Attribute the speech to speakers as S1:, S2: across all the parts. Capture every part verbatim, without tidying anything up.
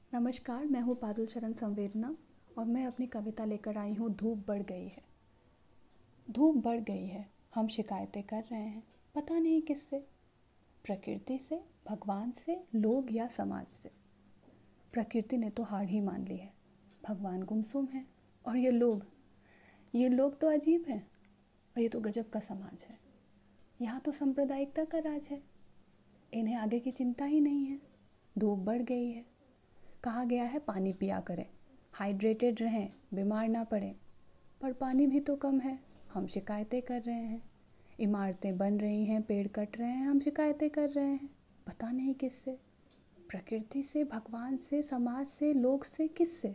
S1: नमस्कार, मैं हूँ पारुल शरण संवेदना और मैं अपनी कविता लेकर आई हूँ धूप बढ़ गई है। धूप बढ़ गई है, हम शिकायतें कर रहे हैं, पता नहीं किससे। प्रकृति से, भगवान से, लोग या समाज से। प्रकृति ने तो हार ही मान ली है, भगवान गुमसुम है और ये लोग ये लोग तो अजीब हैं और ये तो गजब का समाज है। यहाँ तो सांप्रदायिकता का राज है, इन्हें आगे की चिंता ही नहीं है। धूप बढ़ गई है, कहा गया है पानी पिया करें, हाइड्रेटेड रहें, बीमार ना पड़ें, पर पानी भी तो कम है, हम शिकायतें कर रहे हैं। इमारतें बन रही हैं, पेड़ कट रहे हैं, हम शिकायतें कर रहे हैं, पता नहीं किससे। प्रकृति से, भगवान से, समाज से, लोग से, किससे।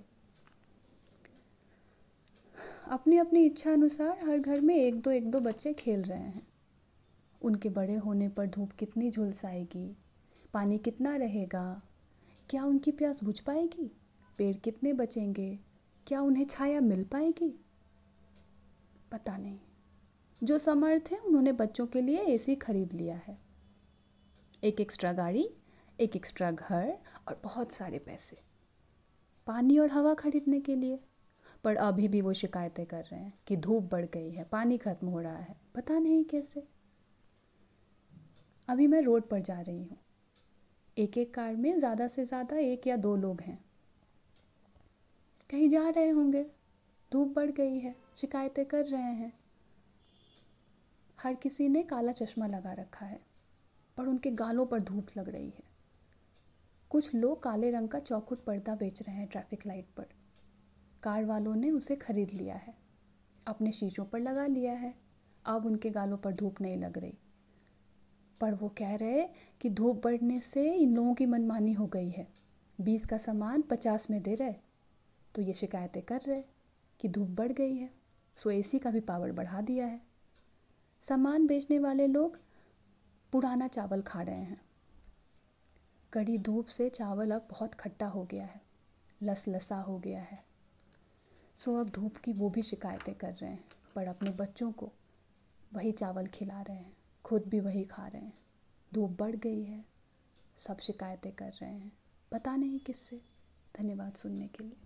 S1: अपनी अपनी इच्छा अनुसार हर घर में एक दो एक दो बच्चे खेल रहे हैं। उनके बड़े होने पर धूप कितनी झुलसाएगी, पानी कितना रहेगा, क्या उनकी प्यास बुझ पाएगी, पेड़ कितने बचेंगे, क्या उन्हें छाया मिल पाएगी, पता नहीं। जो समर्थ हैं उन्होंने बच्चों के लिए एसी खरीद लिया है, एक एक्स्ट्रा गाड़ी, एक एक्स्ट्रा घर और बहुत सारे पैसे पानी और हवा खरीदने के लिए। पर अभी भी वो शिकायतें कर रहे हैं कि धूप बढ़ गई है, पानी खत्म हो रहा है, पता नहीं कैसे। अभी मैं रोड पर जा रही हूँ, एक एक कार में ज़्यादा से ज़्यादा एक या दो लोग हैं, कहीं जा रहे होंगे। धूप बढ़ गई है, शिकायतें कर रहे हैं। हर किसी ने काला चश्मा लगा रखा है, पर उनके गालों पर धूप लग रही है। कुछ लोग काले रंग का चौखुट पर्दा बेच रहे हैं ट्रैफिक लाइट पर। कार वालों ने उसे खरीद लिया है, अपने शीशों पर लगा लिया है, अब उनके गालों पर धूप नहीं लग रही। पर वो कह रहे कि धूप बढ़ने से इन लोगों की मनमानी हो गई है, बीस का सामान पचास में दे रहे, तो ये शिकायतें कर रहे कि धूप बढ़ गई है, सो एसी का भी पावर बढ़ा दिया है। सामान बेचने वाले लोग पुराना चावल खा रहे हैं, कड़ी धूप से चावल अब बहुत खट्टा हो गया है, लसलसा हो गया है, सो अब धूप की वो भी शिकायतें कर रहे हैं, पर अपने बच्चों को वही चावल खिला रहे हैं, खुद भी वही खा रहे हैं। धूप बढ़ गई है, सब शिकायतें कर रहे हैं, पता नहीं किससे। धन्यवाद सुनने के लिए।